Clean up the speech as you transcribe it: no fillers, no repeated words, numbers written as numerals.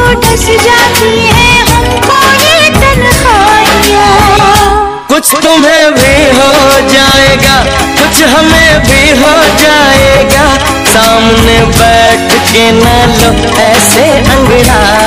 डस जाती है हमको ये तन्हाइयाँ। कुछ तुम्हें भी हो जाएगा, कुछ हमें भी हो जाएगा, सामने बैठ के न लो ऐसे अंगड़ाई।